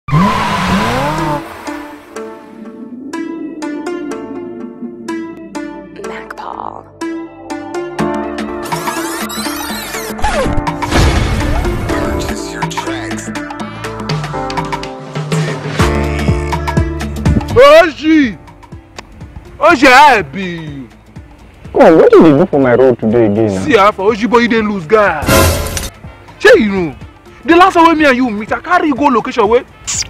Purchase your tracks. Oji, I be. Come on, what did you do for my road today again? See, Alpha, Oji boy, you didn't lose, guy. Say you know, the last time me and you meet, I carry go location where.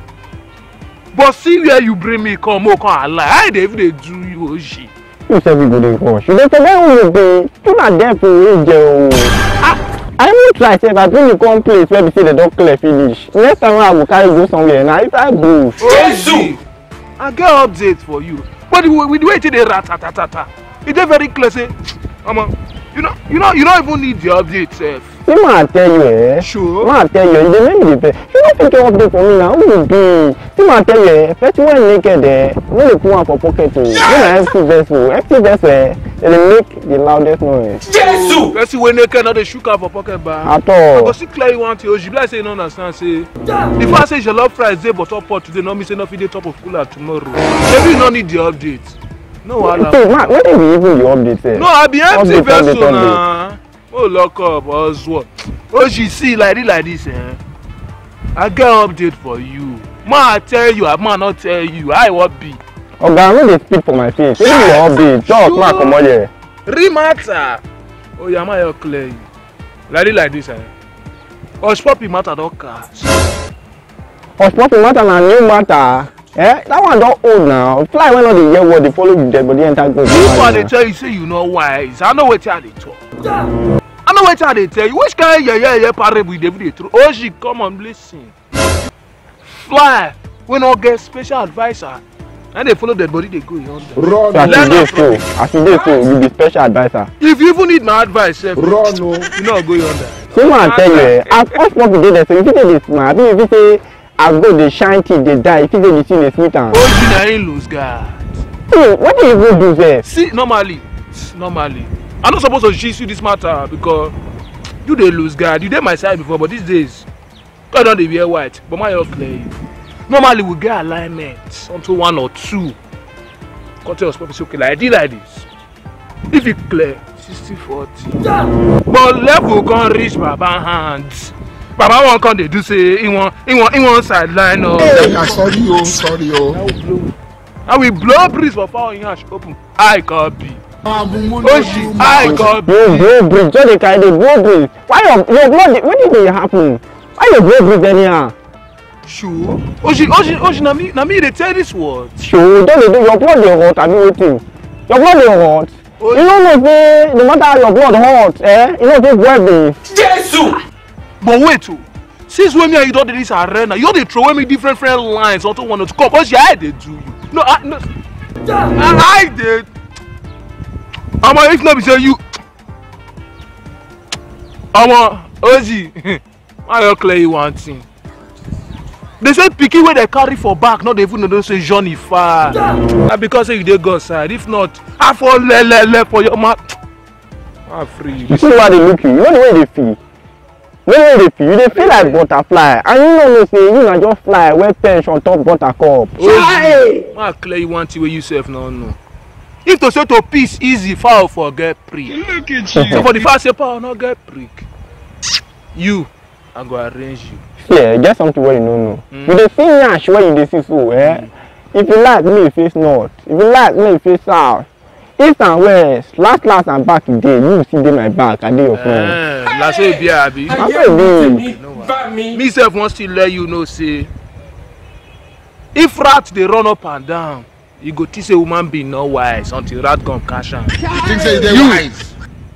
But see where you bring me, come lie. I dey do you, Oji. You said we go to rush. You don't forget who you be. You not there for you, I will try say that when you come place where we say the dog clear finish. Next time I will carry go somewhere now. If I bush. Oji, I get updates for you. But with the way they rat-ta-ta-ta-ta, it's very clear. Say, you don't even need the update, sef. See, man, tell you, eh? Sure. Man, tell you, they make me the best. You don't think you update for me now? Who will be? See, man, tell you, first one naked there, no they put one for pocket too. You know, empty vessel, they make the loudest noise. Jesus! First when naked, now they shook out for pocket bar. At all. But see, clear you want to, Oji, like say you don't understand, say. If I say your love fries day, but top pot today, no me say nothing dey top of cooler tomorrow. Maybe you don't need the update. No, wahala. See, man, what if you even the update there? No, I be empty vessel now. Oh, lock up, Oswald. Oji, see, like this, eh? I get update for you. Man, I tell you, I might not tell you. I what be. Oh, God, I'm going to speak for my face. What is your update? Just, man, come on here. Remata. Oh, yeah, man, you're clear. Like this, eh? Hush puppy matter don't cast. Hush puppy matter na new matter. Eh? That one don't old now. Fly when all the year what they follow the dead body enter go. This one they tell you say you know wise. I know what they talk. I know what they tell you. Which kind yeah parable with David through? Oji, come on, listen. Fly when all get special advisor. And they follow dead body, they go yonder. So as you you be special advisor. If you even need my advice, Run, no. you know go yonder. See man tell you, as Hush puppy dey there, so if you say this smart, if you say as go dey shine teeth dey die, if you say the thing dey sweet am. Oji na him lose guard. See, what do you even do there? See, normally, I'm not supposed to gist you this matter because you dey lose guard. You dey my side before, but these days, God don't dey wear white. But my own clear you. Normally we get alignment onto 1 or 2. Cut your spot, okay, like this. If it clear, 60-40. But level can't reach Baba hands. Baba won't come they do say he want sideline or. Sorry. I will blow breeze for 4 inch open. I copy. Oji, I copy. You blow breeze, just dey carry the blow breeze. Why your blood? What did it happen? Why you blow breeze anyhow? Sure. Oji, na me they tell this word. Sure, don't do your blood dey hot, I mean wetin? Your blood dey hot. You don't know say no matter how your blood hot, you know take well dey. Jesus! But wait oh. Since when me and you don't do this arena, you dey throw away me different lines unto one to come. Oji, I dey do you. No, I did. If not be say you. Oji, why you clear you one thing? They say pikin where they carry for back, not even know say Johnny far. Na because say you dey go side. If not, I fall lele for your man. I'm free. You see why they look you. You know the way they feel. You dey feel like butterfly, and you know say you na just fly wey perch on top buttercup. I clear you one thing where you self no know. If to say to peace easy, foul for get prick. Look at you. So for the first say power not get prick. You, I go arrange you. Yeah, get something where you don't know. You dey see nyash where you dey see so, eh? If you like me, face north. If you like me, face south. East and west, last and back today, you see dey my back, I dey your friend. Last say be abi. Me self wants to let you know say if rat they run up and down, you go think say woman be no wise until rat come catch am. You think say they wise?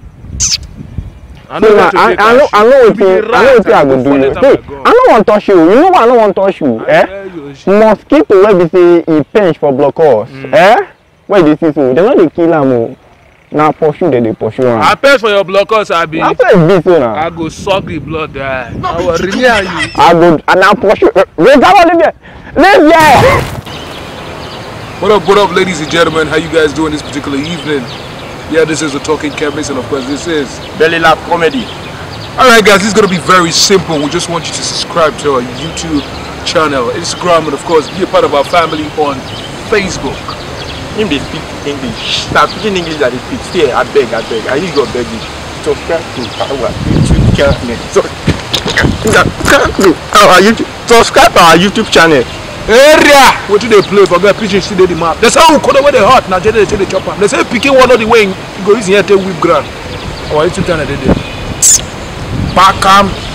I know what I go do. Hey, I don't want to touch you. You know why I don't want to touch you? Mosquito wey be say e pinch for blockers. Where they see so, they no dey kill am. Now pursue they pursue am. I pay for your blockers, abi. Na so e be so na. I go suck the blood there. I will remain you. I go and now pursue. Leave here. What up, ladies and gentlemen? How you guys doing this particular evening? Yeah, this is the Talking Chemist, and of course, this is Belly Laugh Comedy. Alright, guys, this is gonna be very simple. We just want you to subscribe to our YouTube channel, Instagram, and of course be a part of our family on Facebook. If they speak English, start speaking English that they speak. Stay, I beg. I need to beg you. Subscribe to our YouTube channel. Subscribe to our YouTube channel. Area! What do they play? Forget pitching, see the map. They say, oh, call away the hot. Now, they say the chopper. They say, picking one of the way, go easy here, take whip ground. Our YouTube channel, they did. Back